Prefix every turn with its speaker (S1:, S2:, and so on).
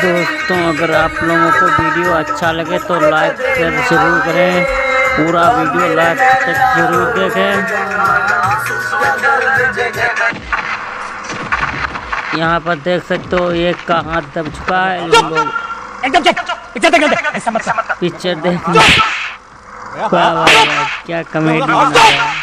S1: दोस्तों अगर आप लोगों को वीडियो अच्छा लगे तो लाइक शेयर जरूर करें, पूरा वीडियो लाइक तक जरूर देखें। यहाँ पर देख सकते हो एक का हाथ दब चुका है, लोग पिक्चर देखने क्या कॉमेडी बना रहा है।